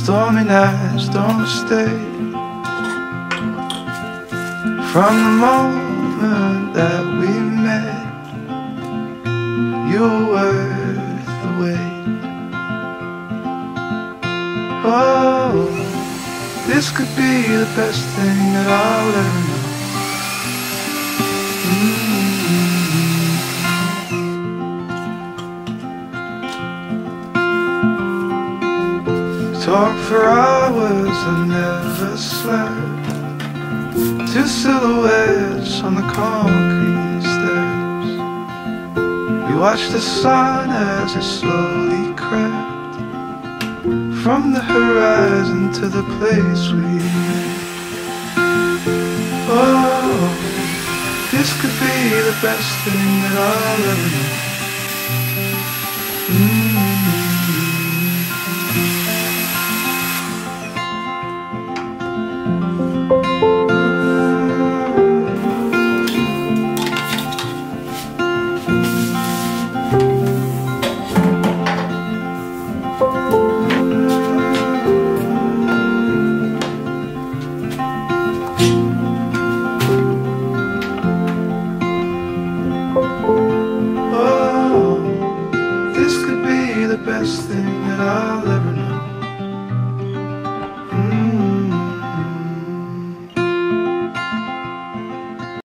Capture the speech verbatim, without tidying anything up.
Stormy nights don't stay. From the moment that we met, you were worth the wait. Oh, this could be the best thing that I'll ever know. Talk for hours and never slept. Two silhouettes on the concrete steps. We watched the sun as it slowly crept from the horizon to the place we met. Oh, this could be the best thing that I'll ever know. Mm.